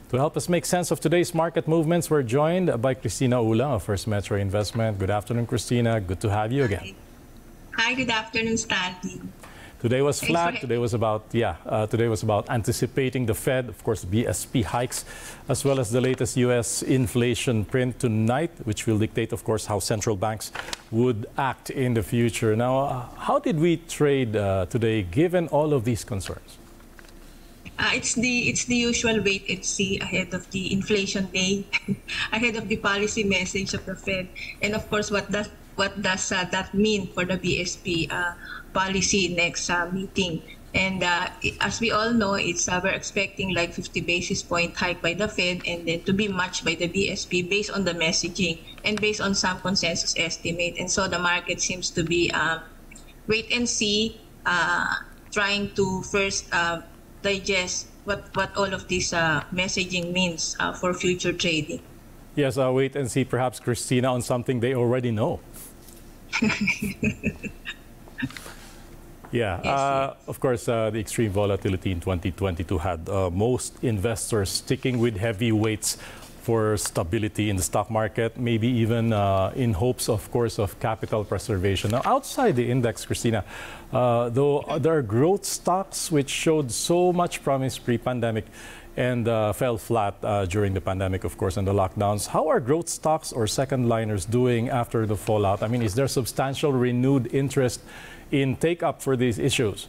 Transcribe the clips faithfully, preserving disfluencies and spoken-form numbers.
To help us make sense of today's market movements, we're joined by Cristina Ulang of First Metro Investment. Good afternoon, Cristina. Good to have you again. Hi, good afternoon, Stanley. Today was Thanks flat. for... Today was about, yeah, uh, today was about anticipating the Fed, of course, B S P hikes, as well as the latest U S inflation print tonight, which will dictate, of course, how central banks would act in the future. Now, uh, how did we trade uh, today, given all of these concerns? Uh, it's the it's the usual wait and see ahead of the inflation day, ahead of the policy message of the Fed, and of course, what does what does uh, that mean for the B S P uh, policy next uh, meeting? And uh, as we all know, it's uh, we're expecting like fifty basis point hike by the Fed, and then to be matched by the B S P based on the messaging and based on some consensus estimate. And so the market seems to be uh, wait and see, uh, trying to first. Uh, digest what, what all of this uh, messaging means uh, for future trading. Yes, I'll wait and see perhaps, Cristina, on something they already know. Yeah, yes, uh, yes. of course, uh, the extreme volatility in twenty twenty-two had uh, most investors sticking with heavy weights for stability in the stock market, maybe even uh, in hopes, of course, of capital preservation. Now, outside the index, Cristina, uh, though uh, there are growth stocks which showed so much promise pre-pandemic and uh, fell flat uh, during the pandemic, of course, and the lockdowns. How are growth stocks or second liners doing after the fallout? I mean, is there substantial renewed interest in take-up for these issues?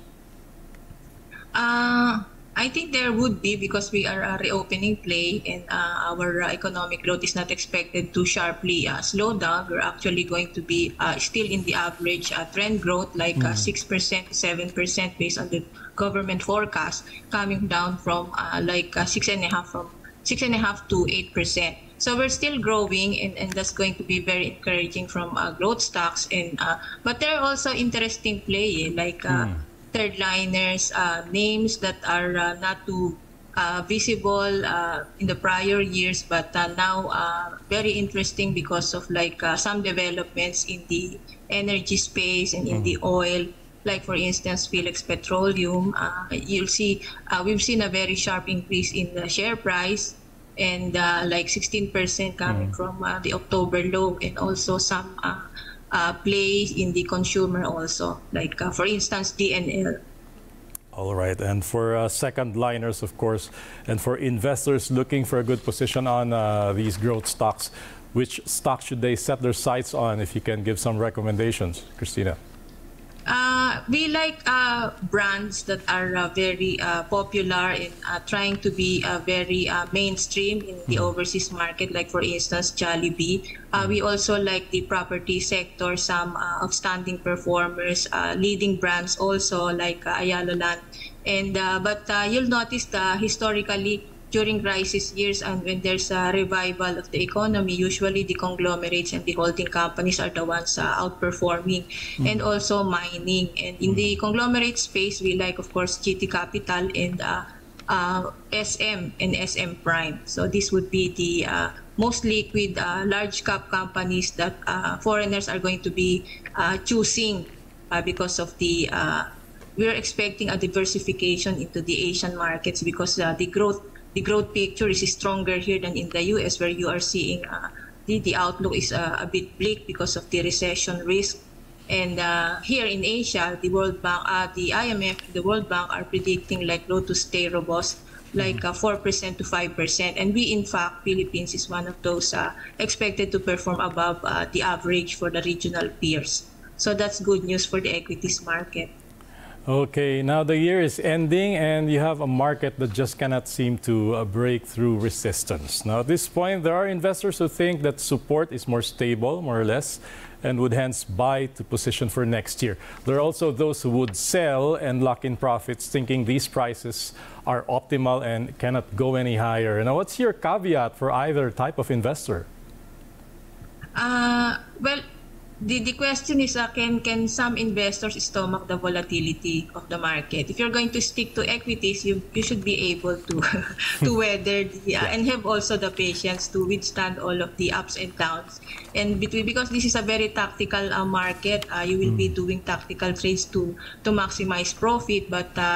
Uh, I think there would be, because we are a reopening play, and uh, our uh, economic growth is not expected to sharply uh, slow down. We're actually going to be uh, still in the average uh, trend growth, like mm. uh, six percent to seven percent based on the government forecast, coming down from uh, like uh, six and a half from six and a half to eight percent. So we're still growing, and, and that's going to be very encouraging from uh, growth stocks. And uh, but there are also interesting play, like. Uh, mm. third liners, uh, names that are uh, not too uh, visible uh, in the prior years, but uh, now uh, very interesting because of like uh, some developments in the energy space and in mm. the oil. Like for instance, Philex Petroleum. Uh, you'll see uh, we've seen a very sharp increase in the share price, and uh, like sixteen percent coming mm. from uh, the October low, and also some. Uh, Uh, play in the consumer also, like uh, for instance D N L. All right, and for uh, second liners, of course, and for investors looking for a good position on uh, these growth stocks, which stock should they set their sights on? If you can give some recommendations, Cristina. Uh, we like uh, brands that are uh, very uh, popular and uh, trying to be uh, very uh, mainstream in the mm. overseas market, like for instance Jollibee. Uh, we also like the property sector, some uh, outstanding performers, uh, leading brands also like uh, Ayala Land. And, uh, but uh, you'll notice that historically, during crisis years and when there's a revival of the economy, usually the conglomerates and the holding companies are the ones uh, outperforming, mm-hmm. and also mining. And in the conglomerate space, we like, of course, G T Capital and uh, uh, S M and S M Prime. So this would be the uh, most liquid uh, large cap companies that uh, foreigners are going to be uh, choosing uh, because of the uh, we're expecting a diversification into the Asian markets, because uh, the growth The growth picture is stronger here than in the U S, where you are seeing uh, the, the outlook is uh, a bit bleak because of the recession risk. And uh, here in Asia, the World Bank, uh, the I M F, the World Bank are predicting like growth to stay robust, like uh, four percent to five percent. And we, in fact, Philippines is one of those uh, expected to perform above uh, the average for the regional peers. So that's good news for the equities market. Okay, now the year is ending and you have a market that just cannot seem to uh, break through resistance. Now at this point, there are investors who think that support is more stable, more or less, and would hence buy to position for next year. There are also those who would sell and lock in profits, thinking these prices are optimal and cannot go any higher. Now what's your caveat for either type of investor? Uh, well, The, the question is, uh, can, can some investors stomach the volatility of the market? If you're going to stick to equities, you, you should be able to, to weather the, uh, and have also the patience to withstand all of the ups and downs. And between, because this is a very tactical uh, market, uh, you will mm. be doing tactical trades to, to maximize profit. But uh,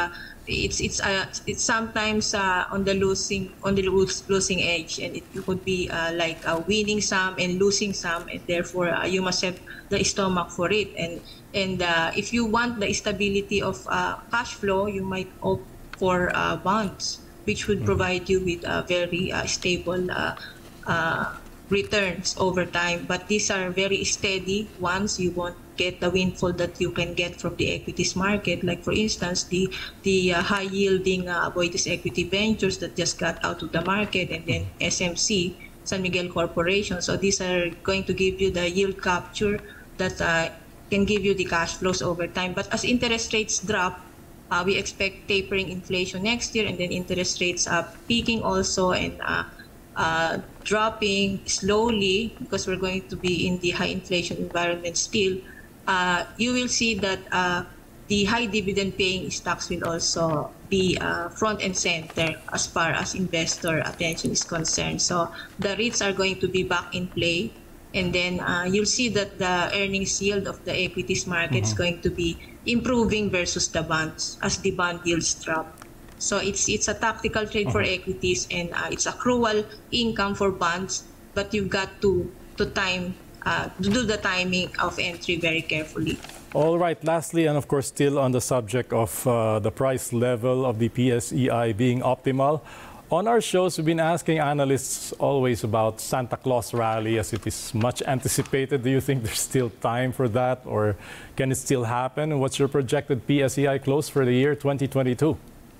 it's it's uh, it's sometimes uh, on the losing on the lose, losing edge, and it could be uh, like uh, winning some and losing some, and therefore uh, you must have the stomach for it. And and uh, if you want the stability of uh, cash flow, you might opt for uh, bonds, which would provide you with a very uh, stable uh, uh, returns over time. But these are very steady ones. You won't get the windfall that you can get from the equities market. Like for instance, the the uh, high yielding uh, Aboitiz Equity Ventures that just got out of the market, and then S M C, San Miguel Corporation. So these are going to give you the yield capture that uh, can give you the cash flows over time. But as interest rates drop, uh, we expect tapering inflation next year, and then interest rates uh, peaking also, and uh, uh, dropping slowly because we're going to be in the high inflation environment still. Uh, you will see that uh, the high dividend paying stocks will also be uh, front and center as far as investor attention is concerned. So the REITs are going to be back in play, and then uh, you'll see that the earnings yield of the equities market is mm-hmm. going to be improving versus the bonds as the bond yields drop. So it's it's a tactical trade mm-hmm. for equities, and uh, it's accrual income for bonds, but you've got to to time Uh, to do the timing of entry very carefully. All right. Lastly, and of course, still on the subject of uh, the price level of the P S E I being optimal, on our shows, we've been asking analysts always about Santa Claus rally, as it is much anticipated. Do you think there's still time for that, or can it still happen? And what's your projected P S E I close for the year twenty twenty-two?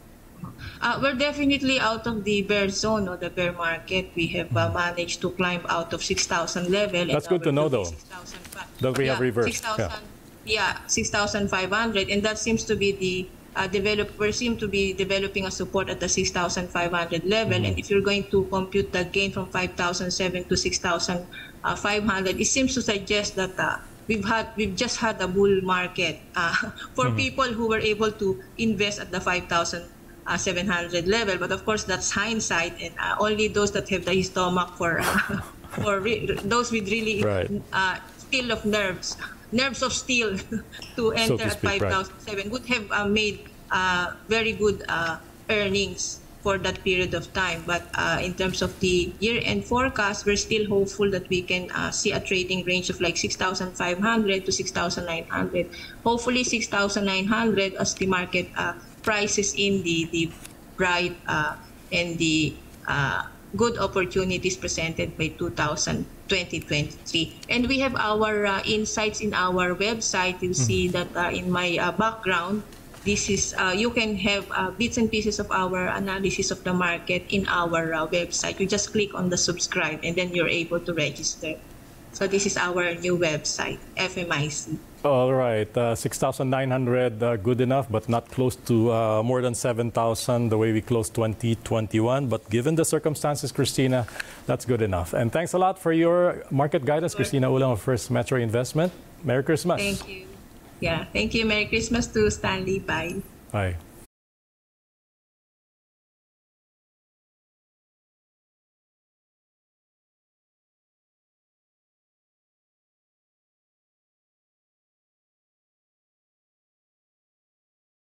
Uh, we're definitely out of the bear zone or the bear market. We have uh, managed to climb out of six thousand level. That's good to know, though, that we have yeah, reversed. six, yeah, yeah six thousand five hundred, and that seems to be the uh, developer seem to be developing a support at the six thousand five hundred level. Mm-hmm. And if you're going to compute the gain from five thousand seven to six thousand five hundred, it seems to suggest that uh, we've had we've just had a bull market uh, for mm-hmm. people who were able to invest at the five thousand seven hundred level. But of course, that's hindsight, and uh, only those that have the stomach for uh, for re those with really right. uh, steel of nerves, nerves of steel to enter so to speak, at five thousand seven right. would have uh, made uh, very good uh, earnings for that period of time. But uh, in terms of the year-end forecast, we're still hopeful that we can uh, see a trading range of like six thousand five hundred to six thousand nine hundred. Hopefully six thousand nine hundred as the market uh, prices in the, the bright uh, and the uh, good opportunities presented by two thousand twenty twenty-three. And we have our uh, insights in our website. You'll see that uh, in my uh, background, this is uh, you can have uh, bits and pieces of our analysis of the market in our uh, website. You just click on the subscribe, and then you're able to register. So this is our new website, F M I C. All right, uh, six thousand nine hundred, uh, good enough, but not close to uh, more than seven thousand the way we closed twenty twenty-one. But given the circumstances, Christina, that's good enough. And thanks a lot for your market guidance, sure. Christina Ulam of First Metro Investment. Merry Christmas. Thank you. Yeah, thank you. Merry Christmas to Stanley. Bye. Bye.